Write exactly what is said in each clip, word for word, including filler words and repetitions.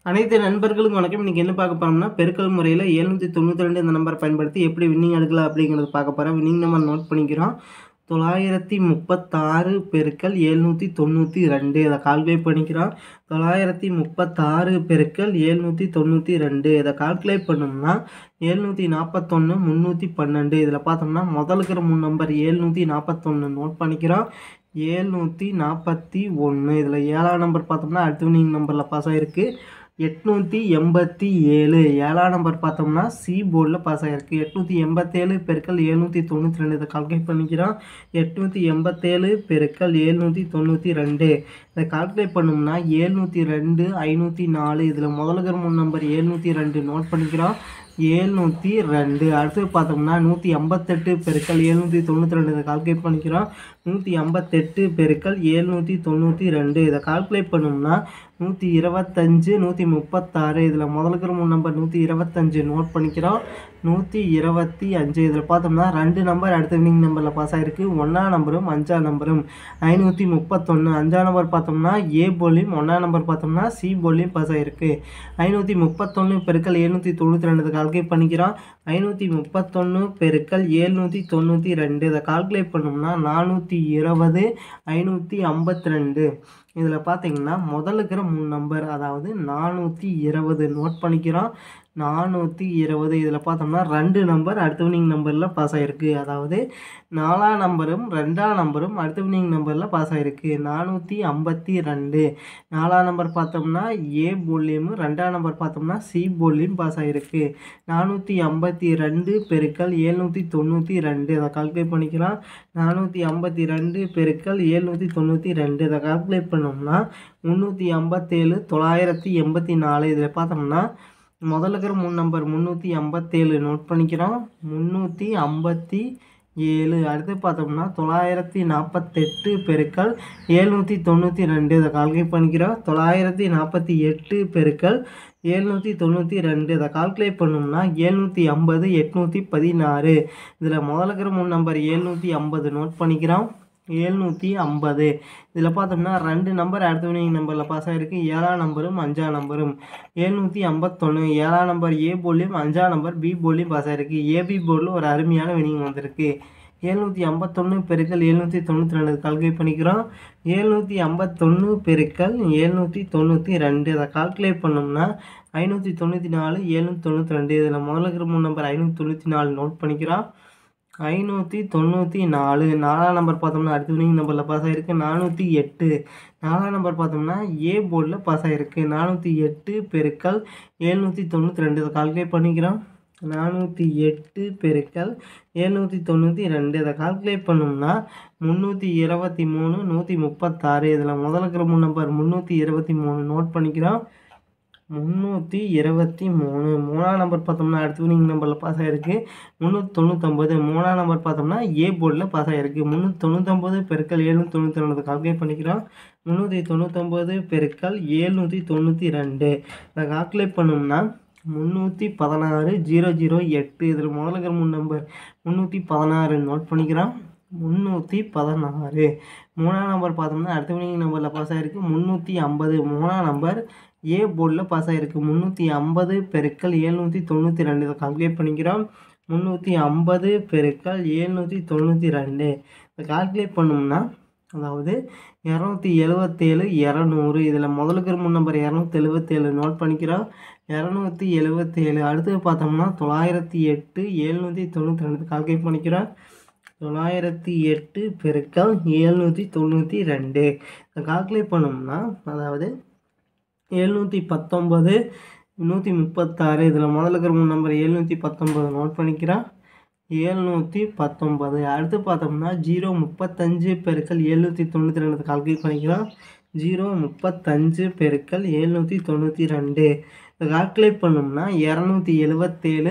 அனைத்து நண்பர்களுக்கும் வணக்கம். இன்னைக்கு என்ன பார்க்க போறோம்னா, பெருக்கல் முறையில எழுநூற்று தொண்ணூற்றி இரண்டு இந்த நம்பர் பயன்படுத்தி எப்படி வின்னிங் எடுக்கலாம் அப்படிங்கிறத பார்க்க போறோம். வின்னிங் நம்பர் நோட் பண்ணிக்கிறோம். தொள்ளாயிரத்தி முப்பத்தாறு பெருக்கல் எழுநூற்றி தொண்ணூற்றி இரண்டு இதை கால்குலேட் பண்ணிக்கிறோம். தொள்ளாயிரத்தி முப்பத்தாறு பெருக்கல் எழுநூற்றி தொண்ணூற்றி ரெண்டு இதை கால்குலேட் பண்ணோம்னா எழுநூற்றி நாற்பத்தொன்று முந்நூற்றி பன்னெண்டு இதில் பார்த்தோம்னா முதல் இருக்கிற மூணு நம்பர் எழுநூற்றி நாற்பத்தொன்று நோட் பண்ணிக்கிறோம். எழுநூற்றி நாற்பத்தி ஒன்று இதில் ஏழாம் நம்பர் பார்த்தோம்னா அடுத்த வின்னிங் நம்பரில் பாஸ் ஆகிருக்கு. எட்நூற்றி எண்பத்தி ஏழு ஏழாம் நம்பர் பார்த்தோம்னா சி போர்டில் பாஸ் ஆகிருக்கு. எட்நூற்றி எண்பத்தேழு பெருக்கல் எழுநூற்றி தொண்ணூற்றி ரெண்டு இதை கால்குலேட் பண்ணிக்கிறோம். எட்நூற்றி எண்பத்தேழு பெருக்கல் எழுநூற்றி தொண்ணூற்றி ரெண்டு இதை கால்குலேட் பண்ணோம்னா எழுநூற்றி ரெண்டு ஐநூற்றி நாலு இதில் முதலுக்கிற மூணு நம்பர் எழுநூற்றி ரெண்டு நோட் பண்ணிக்கிறோம். எழுநூற்றி ரெண்டு அடுத்து பார்த்தோம்னா நூற்றி ஐம்பத்தெட்டு பெருக்கல் எழுநூற்றி தொண்ணூற்றி ரெண்டு இதை கால்குலேட் பண்ணிக்கிறோம். நூற்றி ஐம்பத்தெட்டு பெருக்கல் எழுநூற்றி தொண்ணூற்றி ரெண்டு இதை கால்குலேட் பண்ணோம்னா நூற்றி இருபத்தஞ்சு நூற்றி முப்பத்தாறு இதில் முதலுக்கிற மூணு நம்பர் நூற்றி இருபத்தஞ்சு நோட் பண்ணிக்கிறோம். நூற்றி இருபத்தி அஞ்சு இதில் பார்த்தோம்னா ரெண்டு நம்பர் அடுத்த வின்னிங் நம்பரில் பாஸ் ஆகிருக்கு. ஒன்றாம் நம்பரும் அஞ்சாம் நம்பரும் ஐநூற்றி முப்பத்தொன்று அஞ்சாம் நம்பர் பார்த்தோம்னா ஏ போலியும் ஒன்றாம் நம்பர் பார்த்தோம்னா சி போலியும் பாஸ் ஆகிருக்கு. ஐநூற்றி முப்பத்தொன்று பெருக்கல் எழுநூற்றி தொண்ணூற்றி ரெண்டு இதை கால்குலேட் பண்ணிக்கிறோம். ஐநூற்றி முப்பத்தொன்று பெருக்கல் எழுநூற்றி தொண்ணூற்றி ரெண்டு இதை கால்குலேட் பண்ணோம்னா நானூற்றி இருபது ஐநூற்றி ஐம்பத்தி ரெண்டு இதில் பார்த்தீங்கன்னா முதல்ல இருக்கிற மூணு நம்பர் அதாவது நானூற்றி இருபது நோட் பண்ணிக்கிறோம். நானூற்றி இருபது இதில் பார்த்தோம்னா ரெண்டு நம்பர் அடுத்த வின்னிங் நம்பரில் பாஸ் ஆகிருக்கு. அதாவது நாலாம் நம்பரும் ரெண்டாம் நம்பரும் அடுத்த வின்னிங் நம்பரில் பாஸ் ஆகிருக்கு. நானூற்றி ஐம்பத்தி ரெண்டு நாலாம் நம்பர் பார்த்தோம்னா ஏ போலியும் ரெண்டாம் நம்பர் பார்த்தோம்னா சி போலியும் பாஸ் ஆகிருக்கு. நானூற்றி ஐம்பத்தி ரெண்டு பெருக்கல் எழுநூற்றி தொண்ணூற்றி ரெண்டு இதை கால்குலேட் பண்ணிக்கலாம். நானூற்றி ஐம்பத்தி ரெண்டு பெருக்கல் எழுநூற்றி தொண்ணூற்றி ரெண்டு இதை கால்குலேட் பண்ணோம்னா முந்நூற்றி ஐம்பத்தேழு தொள்ளாயிரத்தி எண்பத்தி நாலு இதில் பார்த்தோம்னா முதல்ல இருக்கிற மூணு நம்பர் முந்நூற்றி ஐம்பத்தேழு நோட் பண்ணிக்கிறோம். முந்நூற்றி ஐம்பத்தி ஏழு அடுத்து பார்த்தோம்னா தொள்ளாயிரத்தி நாற்பத்தெட்டு பெருக்கல் எழுநூற்றி தொண்ணூற்றி ரெண்டு இதை கால்குலேட் பண்ணிக்கிறோம். தொள்ளாயிரத்தி நாற்பத்தி எட்டு பெருக்கல் எழுநூற்றி தொண்ணூற்றி ரெண்டு இதை கால்குலேட் பண்ணோம்னா எழுநூற்றி ஐம்பது எட்நூற்றி பதினாறு இதில் முதல்ல இருக்கிற மூணு நம்பர் எழுநூற்றி ஐம்பது நோட் பண்ணிக்கிறோம். எழுநூற்றி ஐம்பது இதில் பார்த்தோம்னா ரெண்டு நம்பர் அடுத்த வின்னிங் நம்பரில் பாஸ் ஆகிருக்கு. ஏழாம் நம்பரும் அஞ்சாம் நம்பரும் எழுநூற்றி ஐம்பத்தொன்று ஏழாம் நம்பர் ஏ போர்ட்லேயும் அஞ்சாம் நம்பர் பி போர்ட்லேயும் பாஸ் ஆகிருக்கு. ஏபி போர்டில் ஒரு அருமையான வின்னிங் வந்திருக்கு. எழுநூற்றி ஐம்பத்தொன்று பெருக்கல் எழுநூற்றி தொண்ணூற்றி ரெண்டு கால்குலேட் பண்ணிக்கிறோம். எழுநூற்றி ஐம்பத்தொன்று பெருக்கல் எழுநூற்றி தொண்ணூற்றி ரெண்டு இதை கால்குலேட் பண்ணோம்னா ஐநூற்றி தொண்ணூற்றி நாலு எழுநூற்றி தொண்ணூற்றி ரெண்டு இதில் முதல்ல இருக்கிற மூணு நம்பர் ஐநூற்றி தொண்ணூற்றி நாலு நோட் பண்ணிக்கிறோம். ஐநூற்றி தொண்ணூற்றி நாலு நாலாம் நம்பர் பார்த்தோம்னா அடுத்த வின்னிங் நம்பரில் பாஸ் ஆகிருக்கு. நானூற்றி எட்டு நாலாம் நம்பர் பார்த்தோம்னா ஏ போர்டில் பாஸ் ஆகிருக்கு. நானூற்றி எட்டு பெருக்கல் எழுநூற்றி தொண்ணூற்றி ரெண்டு இதை கால்குலேட் பண்ணிக்கிறோம். நானூற்றி எட்டு பெருக்கல் எழுநூற்றி தொண்ணூற்றி ரெண்டு இதை கால்குலேட் பண்ணோம்னா முந்நூற்றி இருபத்தி மூணு நூற்றி முப்பத்தாறு இதில் முதல்ல இருக்கிற மூணு நம்பர் முந்நூற்றி இருபத்தி மூணு நோட் பண்ணிக்கிறோம். முந்நூற்றி இருபத்தி மூணு மூணாம் நம்பர் பார்த்தோம்னா அடுத்த வின்னிங் நம்பரில் பாஸ் ஆகிருக்கு. முந்நூற்றி தொண்ணூற்றொம்பது மூணாம் நம்பர் பார்த்தோம்னா ஏ போர்டில் பாஸ் ஆகிருக்கு. முந்நூற்றி தொண்ணூற்றொம்பது பெருக்கல் எழுநூற்றி தொண்ணூற்றி ரெண்டு கால்குலேட் பண்ணிக்கிறோம். முந்நூற்றி தொண்ணூற்றொம்பது பெருக்கல் எழுநூற்றி தொண்ணூற்றி ரெண்டு இதை கால்குலேட் பண்ணோம்னா முந்நூற்றி பதினாறு ஜீரோ ஜீரோ எட்டு இதில் முதல்ல இருக்கிற மூணு நம்பர் முந்நூற்றி பதினாறு நோட் பண்ணிக்கிறோம். முந்நூற்றி பதினாறு மூணாம் நம்பர் பார்த்தோம்னா அடுத்த வின்னிங் நம்பரில் பாஸ் ஆகிருக்கு. முந்நூற்றி ஐம்பது மூணாம் நம்பர் ஏ போர்டில் பாஸ் ஆகிருக்கு. முந்நூற்றி ஐம்பது பெருக்கல் எழுநூற்றி தொண்ணூற்றி ரெண்டு இதை கால்குலேட் பண்ணிக்கிறோம். முந்நூற்றி ஐம்பது பெருக்கல் எழுநூற்றி தொண்ணூற்றி ரெண்டு இதை கால்குலேட் பண்ணோம்னா அதாவது இரநூத்தி எழுபத்தேழு இரநூறு இதில் முதலுக்கு மூணு நம்பர் இரநூத்தி எழுபத்தேழு நோட் பண்ணிக்கிறோம். இரநூத்தி எழுபத்தேழு அடுத்து பார்த்தோம்னா தொள்ளாயிரத்தி எட்டு எழுநூற்றி தொண்ணூற்றி ரெண்டு கால்குலேட் பண்ணிக்கிறோம். தொள்ளாயிரத்தி எட்டு பெருக்கல் எழுநூற்றி தொண்ணூற்றி ரெண்டு இதை கால்குலேட் பண்ணோம்னா அதாவது எழுநூற்றி பத்தொம்பது நூற்றி முப்பத்தாறு இதில் முதல்ல இருக்கிற மூணு நம்பர் எழுநூற்றி பத்தொம்பது நோட் பண்ணிக்கிறோம். எழுநூற்றி பத்தொம்பது அடுத்து பார்த்தோம்னா ஜீரோ முப்பத்தஞ்சு பெருக்கல் எழுநூற்றி தொண்ணூற்றி ரெண்டு கால்குலேட் பண்ணிக்கிறோம். ஜீரோ முப்பத்தஞ்சு பெருக்கல் எழுநூற்றி தொண்ணூற்றி ரெண்டு இதை கால்குலேட் பண்ணோம்னா இரநூத்தி எழுபத்தேழு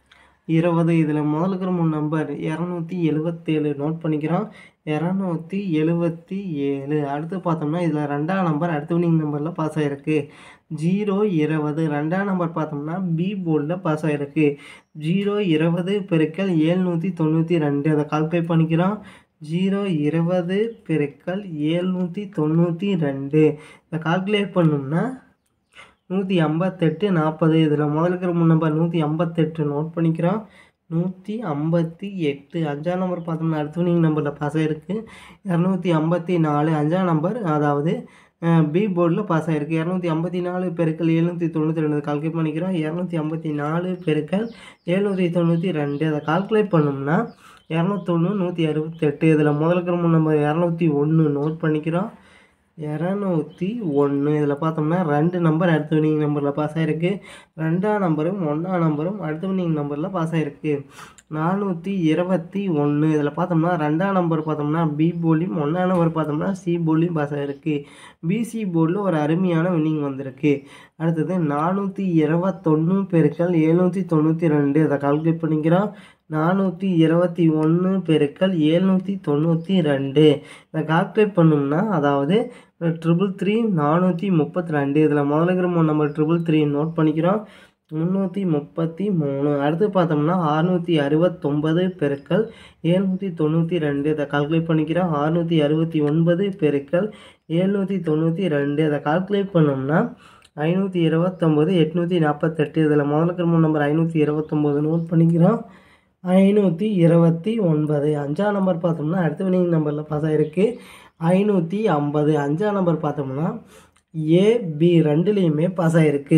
இருபது இதில் முதல்ல இருக்கிற மூணு நம்பர் இரநூத்தி எழுபத்தேழு நோட் பண்ணிக்கிறோம். இரநூத்தி எழுபத்தி ஏழு அடுத்து பார்த்தோம்னா இதில் ரெண்டாம் நம்பர் அடுத்த வின்னிங் நம்பரில் பாஸ் ஆகிருக்கு. ஜீரோ இருபது ரெண்டாம் நம்பர் பார்த்தோம்னா பி போர்டில் பாஸ் ஆகிருக்கு. ஜீரோ இருபது பெருக்கல் எழுநூற்றி தொண்ணூற்றி ரெண்டு அதை கால்குலேட் பண்ணிக்கிறோம். ஜீரோ இருபது பெருக்கல் எழுநூற்றி தொண்ணூற்றி ரெண்டு இதை கால்குலேட் பண்ணோம்னா நூற்றி ஐம்பத்தெட்டு நாற்பது. இதில் முதல்ல இருக்கிற மூணு நம்பர் நூற்றி ஐம்பத்தெட்டு நோட் பண்ணிக்கிறோம். நூற்றி ஐம்பத்தி எட்டு அஞ்சாம் நம்பர் பார்த்தோம்னா அடுத்த வினிங் நம்பரில் பாஸ் ஆகிருக்கு. இரநூத்தி ஐம்பத்தி நாலு அஞ்சாம் நம்பர், அதாவது பி போர்டில் பாஸ் ஆகிருக்கு. இரநூத்தி ஐம்பத்தி நாலு பெருக்கள் எழுநூற்றி தொண்ணூற்றி ரெண்டு கால்குலேட் பண்ணிக்கிறோம். இரநூத்தி ஐம்பத்தி நாலு பெருக்கள் எழுநூற்றி தொண்ணூற்றி ரெண்டு அதை கால்குலேட் பண்ணோம்னா இரநூத்தொன்று நூற்றி அறுபத்தெட்டு. இதில் முதல்ல இருக்கிற மூணு நம்பர் இரநூத்தி ஒன்று நோட் பண்ணிக்கிறோம். இரநூத்தி ஒன்று இதில் பார்த்தோம்னா ரெண்டு நம்பர் அடுத்த வினிங் நம்பரில் பாஸ் ஆகிருக்கு. ரெண்டாம் நம்பரும் ஒன்றாம் நம்பரும் அடுத்த வினிங் நம்பரில் பாஸ் ஆகிருக்கு. நானூற்றி இருபத்தி ஒன்று இதில் பார்த்தோம்னா ரெண்டாம் நம்பர் பார்த்தோம்னா பி போர்ட்லையும் ஒன்றாம் நம்பர் பார்த்தோம்னா சி போர்ட்லையும் பாஸ் ஆகிருக்கு. பிசி போர்டில் ஒரு அருமையான வினிங் வந்திருக்கு. அடுத்தது நானூற்றி இருபத்தொன்று பெருக்கள் எழுநூற்றி தொண்ணூற்றி ரெண்டு அதை கால்குலேட் பண்ணிக்கிறோம். நானூற்றி இருபத்தி ஒன்று பெருக்கள் எழுநூற்றி தொண்ணூற்றி ரெண்டு இதை கால்குலேட் பண்ணோம்னா, அதாவது ட்ரிபிள் த்ரீ நானூற்றி முப்பத்தி ரெண்டு இதில் முதல்ல இருக்கிற மூணு நம்பர் ட்ரிபிள் த்ரீ நோட் பண்ணிக்கிறோம். முந்நூற்றி முப்பத்தி மூணு அடுத்து பார்த்தோம்னா அறுநூற்றி அறுபத்தொம்பது பெருக்கள் எழுநூற்றி தொண்ணூற்றி ரெண்டு இதை கால்குலேட் பண்ணிக்கிறோம். அறுநூற்றி அறுபத்தி ஒன்பது பெருக்கள் எழுநூற்றி தொண்ணூற்றி ரெண்டு இதை கால்குலேட் பண்ணோம்னா ஐநூற்றி இருபத்தொம்போது எட்நூற்றி நாற்பத்தெட்டு இதில் முதல்ல இருக்கிற மூணு நம்பர் ஐநூற்றி இருபத்தொம்போது நோட் பண்ணிக்கிறோம். ஐநூற்றி இருபத்தி ஒன்பது அஞ்சாம் நம்பர் பார்த்தோம்னா அடுத்த வினிங் நம்பரில் பாஸ் ஆகிருக்கு. ஐநூற்றி ஐம்பது அஞ்சாம் நம்பர் பார்த்தோம்னா ஏபி ரெண்டுலேயுமே பாஸ் ஆகிருக்கு.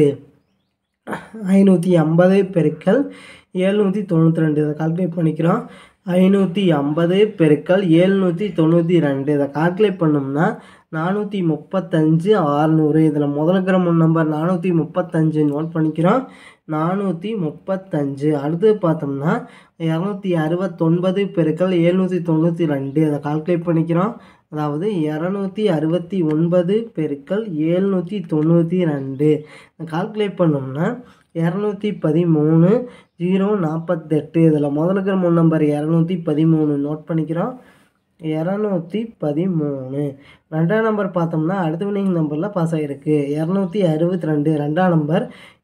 ஐநூற்றி ஐம்பது பெருக்கள் எழுநூற்றி தொண்ணூற்றி ரெண்டு இதை கால்குலேட் பண்ணிக்கிறோம். ஐநூற்றி ஐம்பது பெருக்கள் எழுநூற்றி தொண்ணூற்றி ரெண்டு இதை கால்குலேட் பண்ணோம்னா நானூற்றி முப்பத்தஞ்சு அறுநூறு இதில் முதல்ல இருக்கிற மூணு நம்பர் நானூற்றி முப்பத்தஞ்சு நோட் பண்ணிக்கிறோம். நானூற்றி முப்பத்தஞ்சு அடுத்து பார்த்தோம்னா இரநூத்தி அறுபத்தொன்பது பெருக்கள் எழுநூற்றி தொண்ணூற்றி ரெண்டு அதை கால்குலேட் பண்ணிக்கிறோம். அதாவது இரநூத்தி அறுபத்தி ஒன்பது பெருக்கள் எழுநூற்றி தொண்ணூற்றி ரெண்டு கால்குலேட் பண்ணோம்னா இரநூத்தி பதிமூணு ஜீரோ நாற்பத்தெட்டு இதில் முதல்ல இருக்கிற மூணு நம்பர் இரநூத்தி பதிமூணு நோட் பண்ணிக்கிறோம். இரநூத்தி பதிமூணு ரெண்டாம் நம்பர் பார்த்தோம்னா அடுத்த வினிங் நம்பரில் பாஸ் ஆகிருக்கு. இரநூத்தி அறுபத்தி ரெண்டு ரெண்டாம் நம்பர்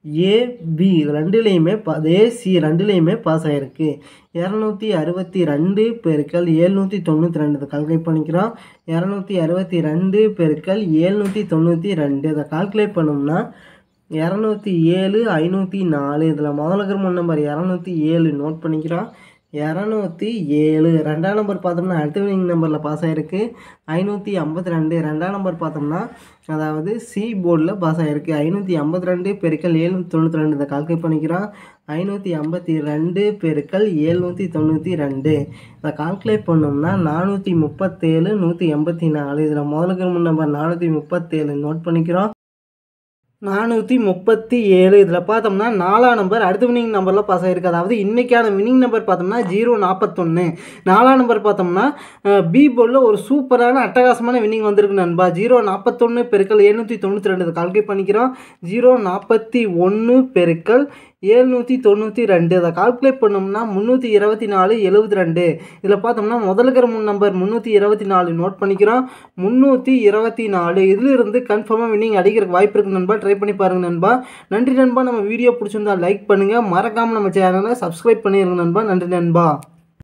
ஏபி ரெண்டுலேயுமே பா ஏசி ரெண்டுலேயுமே பாஸ் ஆகிருக்கு. இரநூத்தி அறுபத்தி ரெண்டு பெருக்கள் எழுநூற்றி தொண்ணூற்றி ரெண்டு இதை கால்குலேட் பண்ணிக்கிறோம். இரநூத்தி அறுபத்தி ரெண்டு பெருக்கள் எழுநூற்றி தொண்ணூற்றி ரெண்டு இதை கால்குலேட் பண்ணோம்னா இரநூத்தி ஏழு ஐநூற்றி நாலு இதில் முதல்ல இருக்கிற மூணு நம்பர் இரநூத்தி ஏழு நோட் பண்ணிக்கிறோம். இரநூத்தி ஏழு ரெண்டாம் நம்பர் பார்த்தோம்னா அடுத்த வினிங் நம்பரில் பாஸ் ஆகிருக்கு. ஐநூற்றி ஐம்பத்தி ரெண்டு ரெண்டாம் நம்பர் பார்த்தோம்னா அதாவது சி போர்டில் பாஸ் ஆகிருக்கு. ஐநூற்றி ஐம்பத்தி ரெண்டு பெருக்கள் எழுநூற்றி தொண்ணூற்றி ரெண்டு இதை கால்குலேட் பண்ணிக்கிறோம். ஐநூற்றி ஐம்பத்தி ரெண்டு பெருக்கள் எழுநூற்றி தொண்ணூற்றி ரெண்டு இதை கால்குலேட் பண்ணோம்னா நானூற்றி முப்பத்தேழு நூற்றி எண்பத்தி நாலு இதில் முதல்ல இருக்கிற மூணு நம்பர் நானூற்றி முப்பத்தேழு நோட் பண்ணிக்கிறோம். நானூற்றி முப்பத்தி ஏழு இதில் பார்த்தோம்னா நாலாம் நம்பர் அடுத்த வினிங் நம்பரில் பாஸ் ஆகிருக்கு. அதாவது இன்றைக்கான வினிங் நம்பர் பார்த்தோம்னா ஜீரோ நாற்பத்தொன்று. நாலாம் நம்பர் பார்த்தோம்னா பி போர்டில் ஒரு சூப்பரான அட்டகாசமான வினிங் வந்திருக்கு நண்பா. ஜீரோ நாற்பத்தொன்று பெருக்கள் எழுநூற்றி தொண்ணூற்றி ரெண்டு இதை கால்குலேட் பண்ணிக்கிறோம். ஜீரோ நாற்பத்தி ஒன்று பெருக்கள் எழுநூற்றி தொண்ணூற்றி ரெண்டு அதை கால்குலேட் பண்ணோம்னா முந்நூற்றி இருபத்தி நாலு எழுபத்தி ரெண்டு இதில் பார்த்தோம்னா முதல்ல இருக்கிற மூணு நம்பர் முந்நூற்றி இருபத்தி நாலு நோட் பண்ணிக்கிறோம். முந்நூற்றி இருபத்தி நாலு இதிலிருந்து கன்ஃபார்மாக வினிங் அடிக்கிறதுக்கு வாய்ப்பு இருக்குது நண்பா. ட்ரை பண்ணி பாருங்கள் நண்பா. நன்றி நண்பா. நம்ம வீடியோ பிடிச்சிருந்தா லைக் பண்ணுங்கள், மறக்காமல் நம்ம சேனலை சப்ஸ்கிரைப் பண்ணிடுங்க நண்பா. நன்றி நண்பா.